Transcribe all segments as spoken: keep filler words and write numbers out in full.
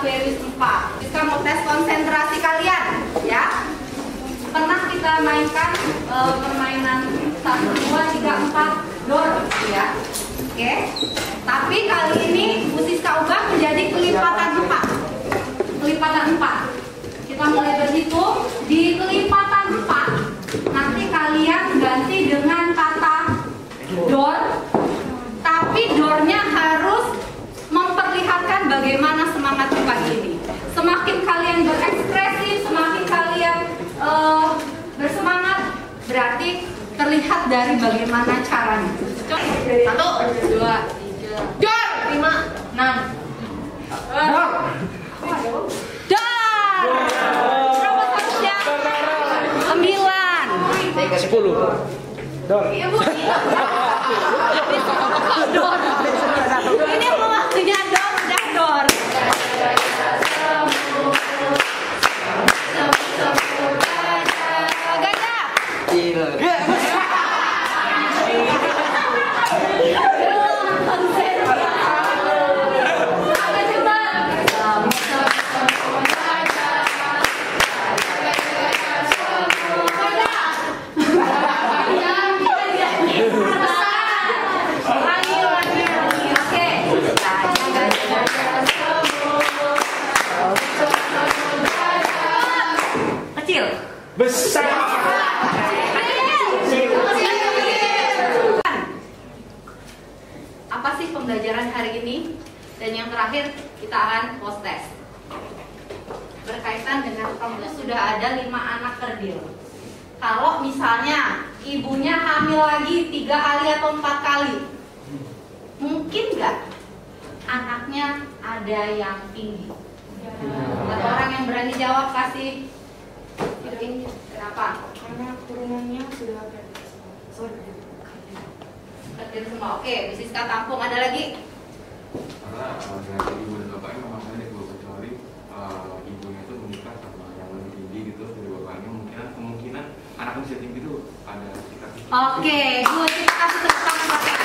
Baris empat. Kita mau tes konsentrasi kalian, ya. Pernah kita mainkan e, permainan satu, dua, tiga, empat, dor, ya. Oke. Tapi kali ini Bu Siska ubah menjadi kelipatan empat. Kelipatan empat. Kita mulai berhitung di kelipatan empat. Nanti kalian ganti dengan kata dor. Tapi dornya harus memperlihatkan bagaimana semangat pagi ini. Semakin kalian berekspresi, semakin kalian uh, bersemangat, berarti terlihat dari bagaimana caranya. Satu, dua, tiga, dor, lima, enam, dor, dor. Berapa seharusnya? Sembilan, sepuluh. Dor. Dor. Ini waktunya dor, udah dor. Gajah. Besar. Apa sih pembelajaran hari ini? Dan yang terakhir kita akan post test. Berkaitan dengan kamu sudah ada lima anak kerdil. Kalau misalnya ibunya hamil lagi tiga kali atau empat kali, mungkin nggak anaknya ada yang tinggi? Ada orang yang berani jawab, kasih. Kenapa? Karena turunannya sudah ada. Kerdil semua. Oke, Bu Siska tampung. Ada lagi? Karena uh, dari ibu dan bapaknya memang ada dua, kecuali uh, ibunya itu menikah sama yang lebih tinggi gitu dari bapaknya, kemungkinan kemungkinan anaknya bisa tinggi itu ada sekitar. Oke, Bu Siska kasih tepuk tangan pakai.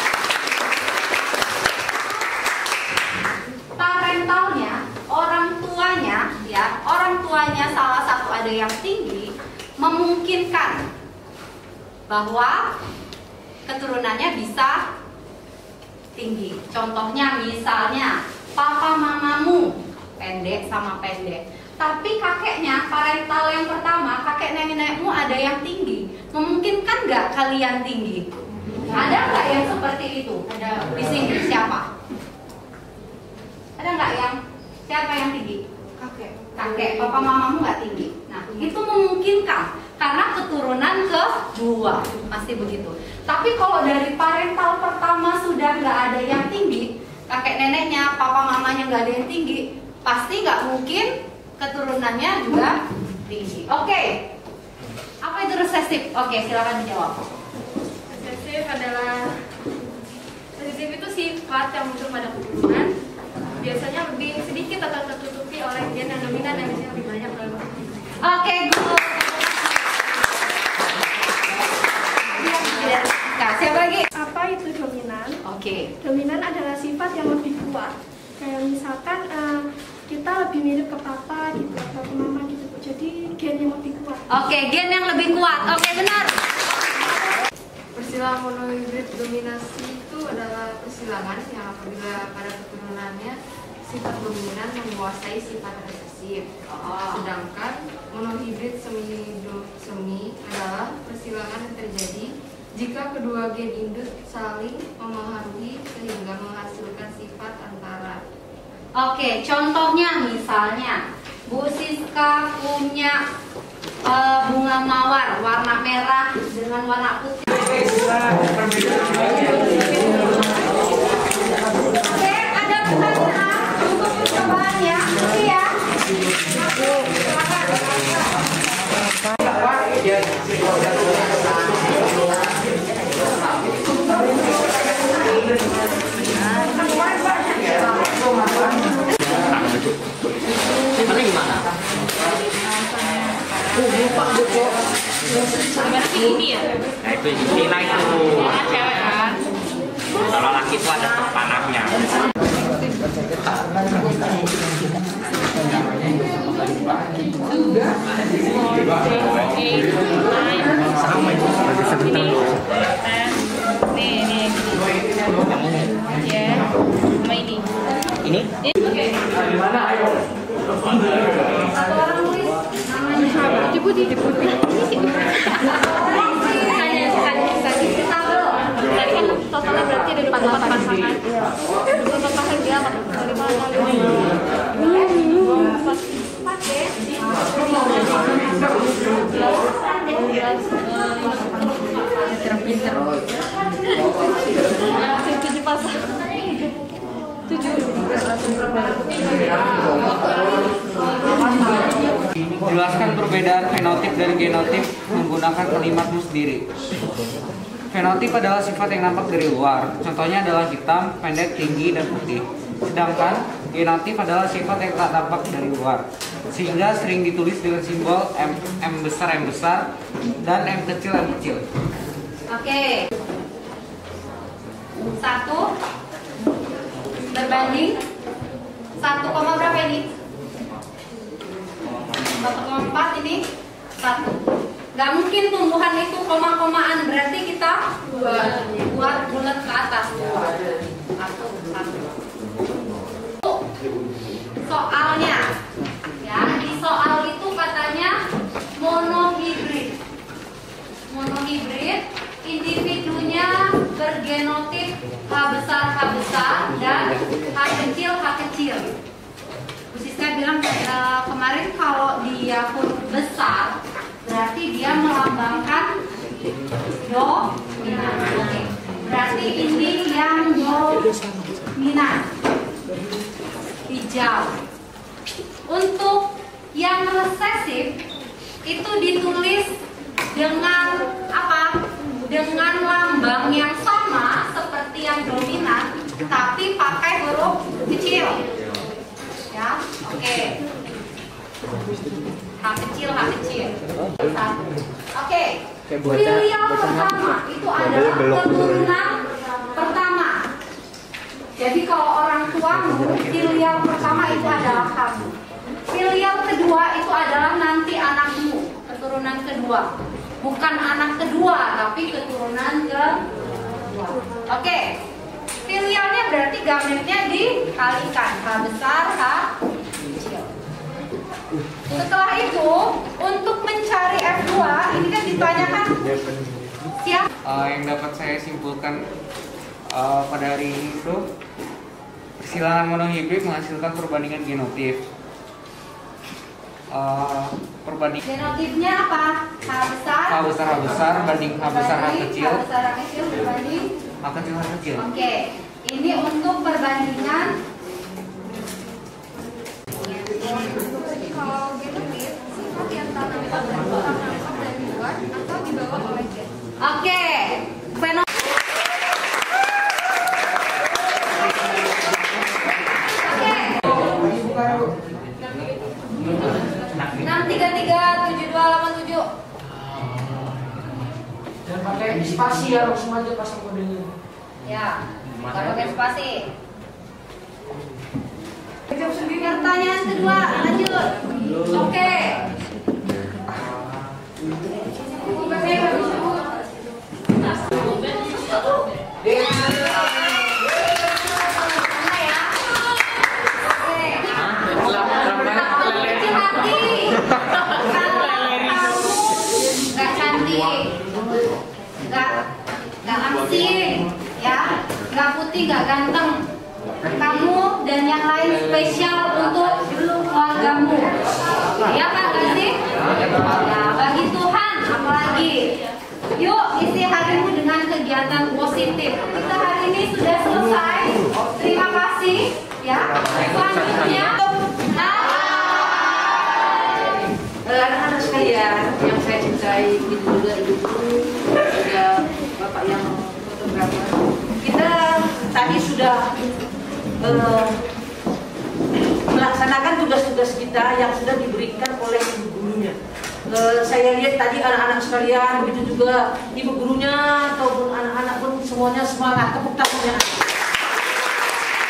Parentalnya, orang tuanya, ya, orang tuanya salah satu ada yang tinggi, memungkinkan bahwa keturunannya bisa tinggi. Contohnya misalnya papa mamamu pendek sama pendek, tapi kakeknya, parental yang pertama, kakek nenek-nenekmu ada yang tinggi, memungkinkan nggak kalian tinggi? Ada nggak yang seperti itu? Ada di sini siapa? Ada nggak yang siapa yang tinggi? Kakek. Kakek, papa mamamu nggak tinggi. Nah, itu memungkinkan karena keturunan kedua masih begitu. Tapi kalau dari parental pertama sudah nggak ada yang tinggi, kakek neneknya, papa mamanya nggak ada yang tinggi, pasti nggak mungkin keturunannya juga tinggi. Oke, apa itu resesif? Oke, silakan dijawab. Resesif adalah resesif itu sifat yang muncul pada keturunan, biasanya lebih sedikit atau tertutupi oleh gen yang dominan yang biasanya lebih banyak dalam keturunan. Oke, good. Nah, siapa lagi? Apa itu dominan? Oke. Dominan adalah sifat yang lebih kuat. Kayak misalkan uh, kita lebih mirip ke papa gitu atau ke mama gitu. Jadi gen yang lebih kuat. Oke, gen yang lebih kuat. Oke, benar. Persilangan monohibrid dominasi itu adalah persilangan yang apabila pada keturunannya sifat dominan menguasai sifat resesif. Oh. Sedangkan monohibrid semi semi adalah persilangan yang terjadi jika kedua gen induk saling mempengaruhi sehingga menghasilkan sifat antara. Oke, contohnya misalnya Bu Siska punya uh, bunga mawar warna merah dengan warna putih. Oke, ada pertanyaan untuk percobaan ya? Oke ya. Ini gimana? Ini ya? Nah itu nilai itu. Cewek kan? Kalau laki itu ada panahnya. juga. Sama itu sebagai sebentar. Nih, nih. Ya, sama ini. Ini? Oke. Satu orang tulis namanya. Putih, putih, putih. Hanya sekali sekali tabel. Tadi kan totalnya berarti ada dua puluh empat pasangan. dua puluh empat pasangan dia apa? lima kali Empat deh. Pinter-pinter. tujuh pasangan. tujuh. Jelaskan perbedaan fenotip dan genotip menggunakan kalimatmu sendiri. Fenotip adalah sifat yang nampak dari luar. Contohnya adalah hitam, pendek, tinggi, dan putih. Sedangkan genotip adalah sifat yang tak nampak dari luar, sehingga sering ditulis dengan simbol M, M besar M besar dan M kecil M kecil. Oke. Satu berbanding satu koma berapa ini? Satu koma empat ini satu. Gak mungkin tumbuhan itu koma-komaan, berarti kita buat buat bulat ke atas. Satu, satu. Soalnya, ya di soal itu katanya monohibrid. Monohibrid, individunya bergenotip H besar H besar dan H kecil H kecil. Bu Siska bilang eh, kemarin kalau dia huruf besar berarti dia melambangkan dominan. Oke. Berarti ini yang dominan. Hijau. Untuk yang resesif itu ditulis dengan apa? Dengan lambang yang sama seperti yang dominan, tapi pakai huruf kecil. Ya, oke. Okay. H kecil, H kecil. Satu. Oke. Filial pertama itu adalah keturunan pertama. Jadi kalau orang tuamu, filial pertama itu adalah kamu. Filial kedua itu adalah nanti anakmu, keturunan kedua. Bukan anak kedua, tapi keturunan kedua. Oke. Filialnya berarti gametnya dikalikan. H besar, H kecil. Setelah itu, untuk mencari F dua, ini kan ditanyakan siapa? Uh, yang dapat saya simpulkan uh, pada hari ini itu persilangan monohibrid menghasilkan perbandingan genotip. Uh, perbanding Genotipnya apa? H besar. H besar H besar banding H besar H kecil. H besar H kecil berbanding H kecil H kecil. Oke, ini untuk perbandingan. Kalau genotip, sifat yang tak nampak dari luar atau dibawa oleh gen. Oke, fenotip. enam tiga tiga tujuh dua delapan tujuh. Dan pakai spasi ya, langsung aja pasang kodenya. Ya, nggak pakai spasi. Pertanyaan kedua, lanjut. Oke. Gak putih, gak ganteng. Kamu dan yang lain spesial untuk keluargamu. Ya Pak, gak sih? Ya, bagi Tuhan, apalagi. Yuk, isi harimu dengan kegiatan positif. Kita hari ini sudah selesai. Terima kasih. Ya, selanjutnya. Anak-anak sekalian yang saya cintai, itu juga ibu guru, juga bapak yang fotografer. Kita tadi sudah uh, melaksanakan tugas-tugas kita yang sudah diberikan oleh ibu gurunya. Uh, saya lihat tadi anak-anak sekalian, begitu juga ibu gurunya ataupun anak-anak pun semuanya semangat, tepuk tangannya.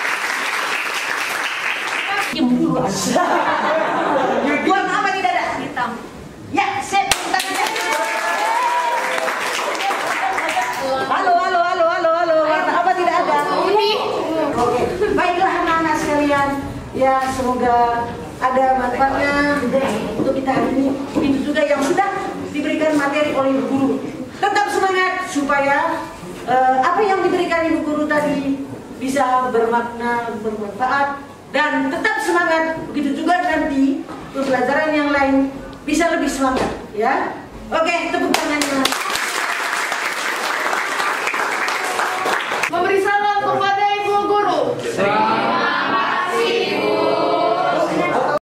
Cemburu. Buat apa tidak ada? semoga ada manfaatnya untuk kita hari ini. Itu juga yang sudah diberikan materi oleh Ibu Guru. Tetap semangat supaya uh, apa yang diberikan Ibu Guru tadi bisa bermakna, bermanfaat, dan tetap semangat. Begitu juga nanti pembelajaran yang lain bisa lebih semangat, ya. Oke, tepuk tangannya.